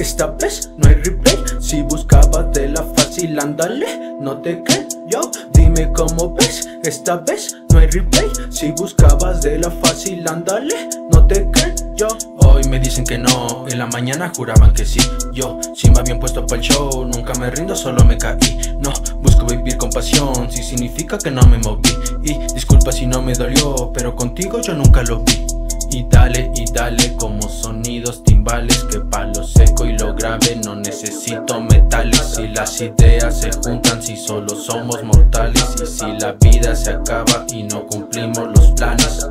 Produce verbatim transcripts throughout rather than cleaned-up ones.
Esta vez no hay replay. Si buscabas de la fácil, ándale, no te creo. Dime cómo ves, esta vez no hay replay. Si buscabas de la fácil, ándale, no te creo. Hoy me dicen que no, en la mañana juraban que sí. Yo, si me habían puesto pa'l show, nunca me rindo, solo me caí. No, busco vivir con pasión, si significa que no me moví. Y disculpa si no me dolió, pero contigo yo nunca lo vi. Y dale, y dale como sonidos timbales, que pa' lo seco y lo grave no necesito metales. Si las ideas se juntan, si solo somos mortales, y si la vida se acaba y no cumplimos los planes.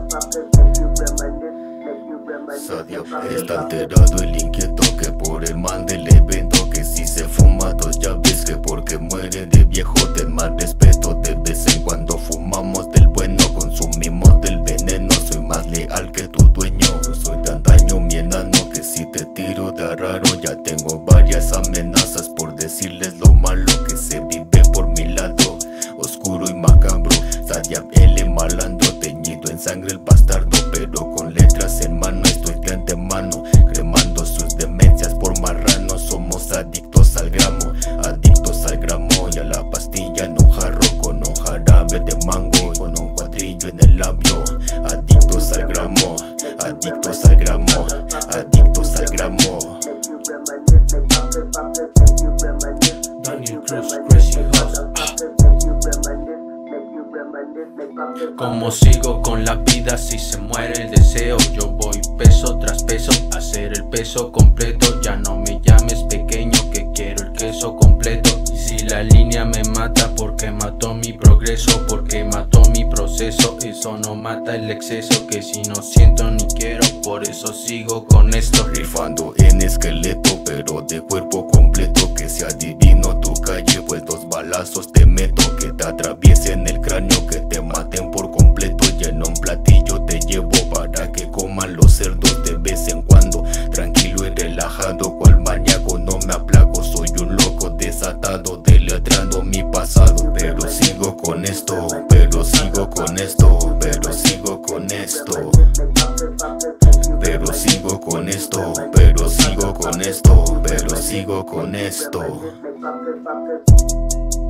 Sadio está alterado, el inquieto, que por el mal del evento, que si se fuma dos ya ves que porque muere de viejo ten más respeto. De vez en cuando fumamos del bueno, consumimos del veneno. Soy más leal que tu dueño, soy tan daño mi enano, que si te tiro de raro ya tengo varias amenazas por decirles lo malo que se vive por mi lado oscuro y macabro. Sadia L malandro, teñido en sangre el bastardo, pero con letras en mano estoy de antemano, cremando sus demencias por marrano. Somos adictos al gramo, adictos al gramo y a la pastilla en un jarro con un jarabe de mango y con un cuadrillo en el labio. Adictos al gramo, adictos al gramo, adictos al gramo. Daniel Cruz, Crazy House. Como sigo con la vida si se muere el deseo? Yo voy peso tras peso, hacer el peso completo. Ya no me llames pequeño, que quiero el queso completo. Y si la línea me mata, porque mató mi progreso, porque mató mi proceso. Eso no mata el exceso, que si no siento ni quiero, por eso sigo con esto. Rifando en esqueleto, pero de cuerpo completo, que sea divino tu calle, pues dos balazos te meto, que te atraviesen el cráneo, que te maten por completo. Y en un platillo te llevo para que coman los cerdos de vez en cuando, tranquilo y relajado, cual maníaco no me aplaco. Soy un loco desatado, deletrando mi pasado, pero sigo con esto, pero sigo con esto, pero sigo con esto, pero sigo con esto, pero sigo con esto, pero sigo con esto.